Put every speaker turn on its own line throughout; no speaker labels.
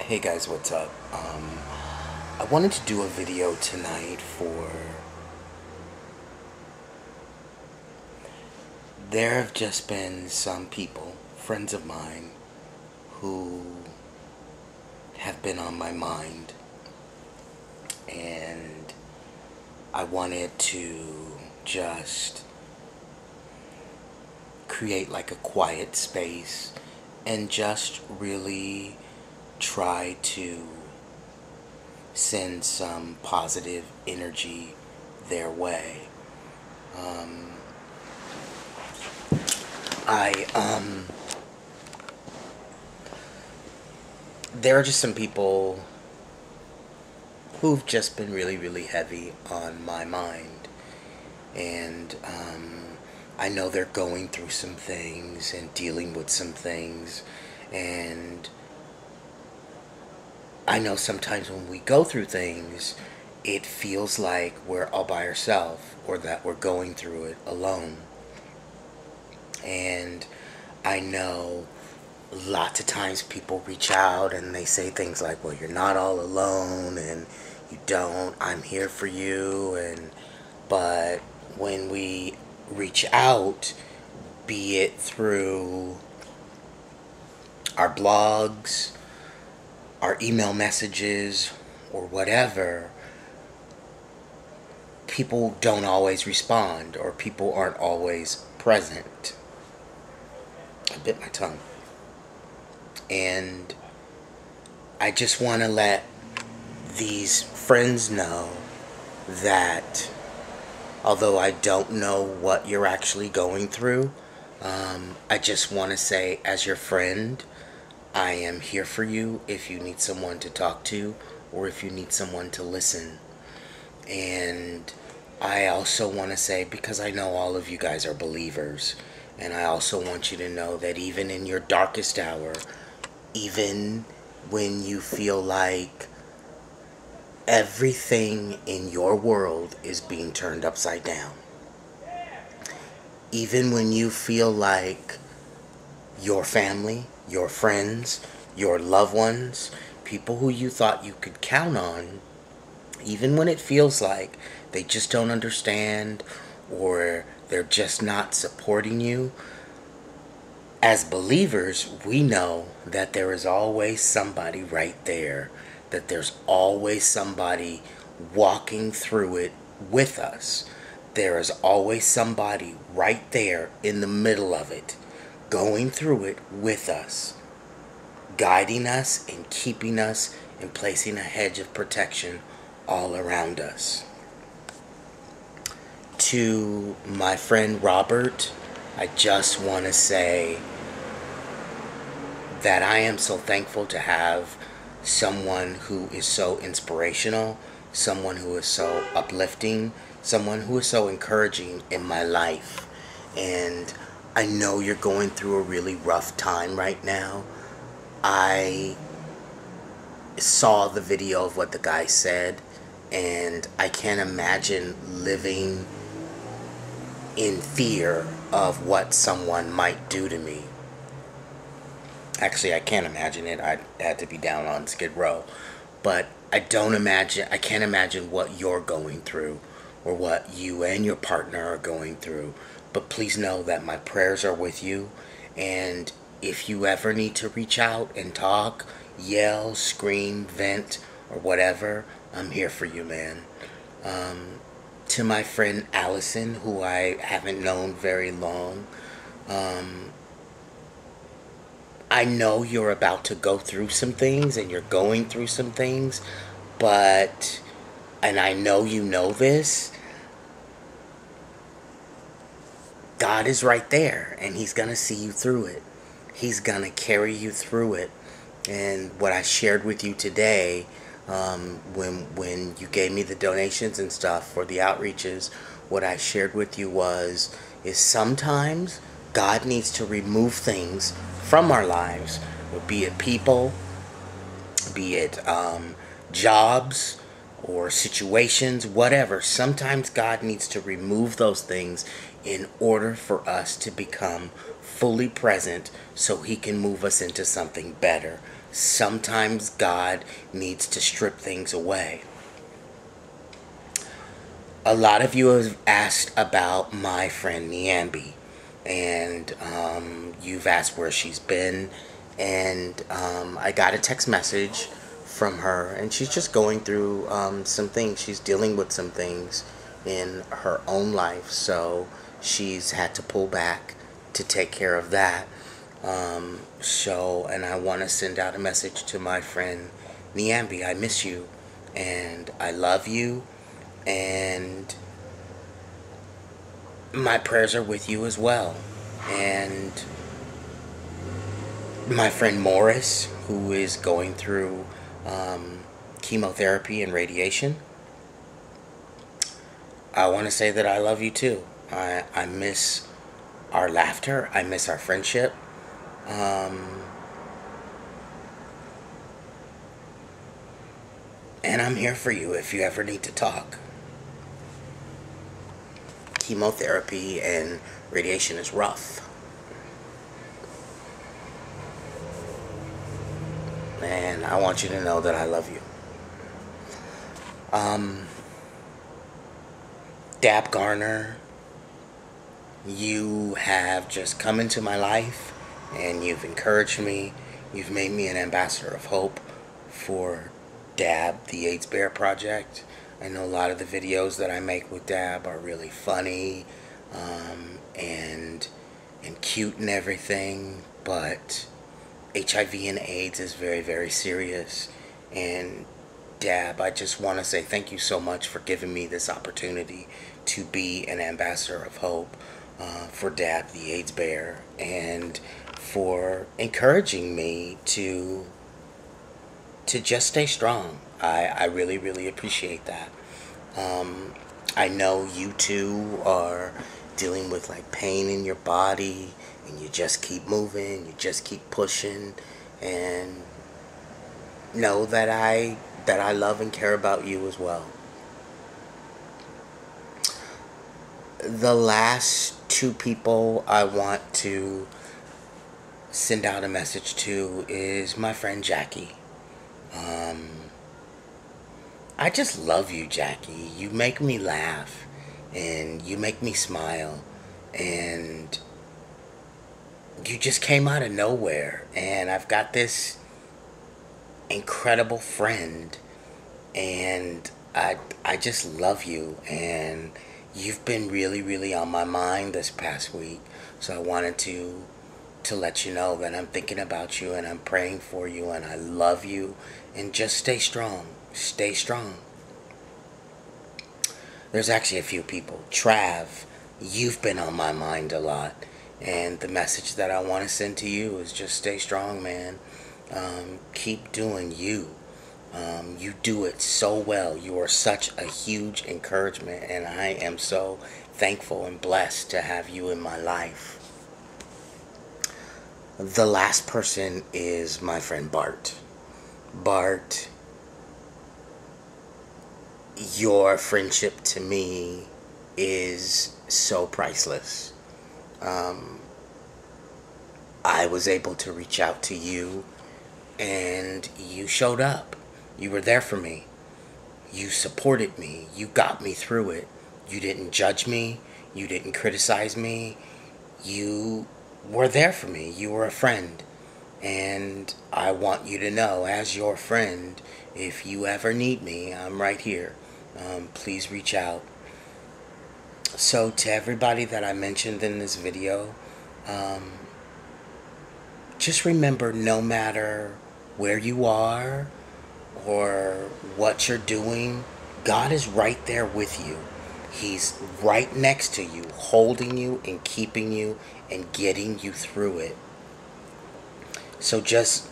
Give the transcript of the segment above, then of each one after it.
Hey guys, what's up? I wanted to do a video tonight for... There have just been some people, friends of mine, who have been on my mind, and I wanted to just create like a quiet space and just really try to send some positive energy their way. I there are just some people who've just been really heavy on my mind, and I know they're going through some things and dealing with some things, and I know sometimes when we go through things, it feels like we're all by ourselves or that we're going through it alone. And I know lots of times people reach out and they say things like, well, you're not all alone, and you don't, I'm here for you. But when we reach out, be it through our blogs, our email messages, or whatever, people don't always respond, or people aren't always present. I bit my tongue. And I just want to let these friends know that although I don't know what you're actually going through, I just want to say, as your friend, I am here for you if you need someone to talk to or if you need someone to listen. And I also want to say, because I know all of you guys are believers, and I also want you to know that even in your darkest hour, even when you feel like everything in your world is being turned upside down, even when you feel like your family, your friends, your loved ones, people who you thought you could count on, even when it feels like they just don't understand or they're just not supporting you, as believers, we know that there is always somebody right there, that there's always somebody walking through it with us. There is always somebody right there in the middle of it, going through it with us, guiding us and keeping us and placing a hedge of protection all around us. To my friend Robert, I just want to say that I am so thankful to have someone who is so inspirational, someone who is so uplifting, someone who is so encouraging in my life. And I know you're going through a really rough time right now. I saw the video of what the guy said, and I can't imagine living in fear of what someone might do to me. Actually, I can't imagine it. I had to be down on Skid Row. But I can't imagine what you're going through or what you and your partner are going through. But please know that my prayers are with you. And if you ever need to reach out and talk, yell, scream, vent, or whatever, I'm here for you, man. To my friend Allison, who I haven't known very long, I know you're about to go through some things and you're going through some things, but, and I know you know this, God is right there and He's going to see you through it. He's going to carry you through it. And what I shared with you today, when you gave me the donations and stuff for the outreaches, what I shared with you is sometimes God needs to remove things from our lives, be it people, be it jobs or situations, whatever. Sometimes God needs to remove those things in order for us to become fully present so He can move us into something better, sometimes God needs to strip things away. A lot of you have asked about my friend Niambi, and you've asked where she's been, and I got a text message from her, and she's just going through some things. She's dealing with some things in her own life, so she's had to pull back to take care of that. And I want to send out a message to my friend Niambi. I miss you, and I love you, and my prayers are with you as well. And my friend Morris, who is going through chemotherapy and radiation, I want to say that I love you too. I miss our laughter. I miss our friendship. And I'm here for you if you ever need to talk. Chemotherapy and radiation is rough. And I want you to know that I love you. Dab Garner, you have just come into my life and you've encouraged me. You've made me an ambassador of hope for Dab, the AIDS Bear Project. I know a lot of the videos that I make with Dab are really funny and cute and everything, but HIV and AIDS is very, very serious. And Dab, I just want to say thank you so much for giving me this opportunity to be an ambassador of hope for Dab, the AIDS Bear, and for encouraging me to just stay strong. I really, really appreciate that. I know you two are dealing with like pain in your body, and you just keep moving, you just keep pushing, and know that I love and care about you as well. The last two people I want to send out a message to is my friend Jackie. I just love you, Jackie. You make me laugh, and you make me smile, and you just came out of nowhere, and I've got this incredible friend, and I just love you, and you've been really, really on my mind this past week. So I wanted to let you know that I'm thinking about you, and I'm praying for you, and I love you, and just stay strong. Stay strong. There's actually a few people. Trav, you've been on my mind a lot, and the message that I want to send to you is just stay strong, man. Keep doing you. You do it so well. You are such a huge encouragement, and I am so thankful and blessed to have you in my life. The last person is my friend Bart. Bart, your friendship to me is so priceless. I was able to reach out to you, and you showed up. You were there for me. You supported me. You got me through it. You didn't judge me. You didn't criticize me. You were there for me. You were a friend. And I want you to know, as your friend, if you ever need me, I'm right here. Please reach out. So to everybody that I mentioned in this video, just remember, no matter where you are or what you're doing, God is right there with you. He's right next to you, holding you and keeping you and getting you through it. So just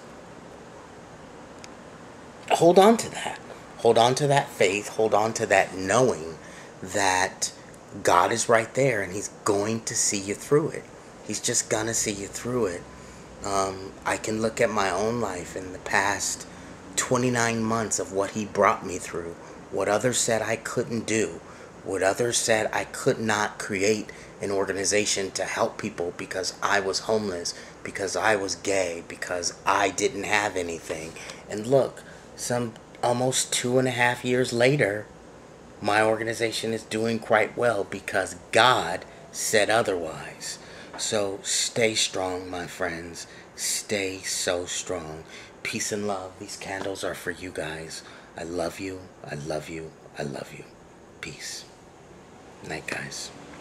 hold on to that. Hold on to that faith. Hold on to that knowing that God is right there, and He's going to see you through it. He's just going to see you through it. I can look at my own life in the past 29 months of what He brought me through, what others said I couldn't do, What others said I could not create an organization to help people because I was homeless, because I was gay, because I didn't have anything. And look, some almost 2.5 years later, my organization is doing quite well because God said otherwise. So stay strong, my friends. Stay so strong. Peace and love. These candles are for you guys. I love you. I love you. I love you. Peace. Night, guys.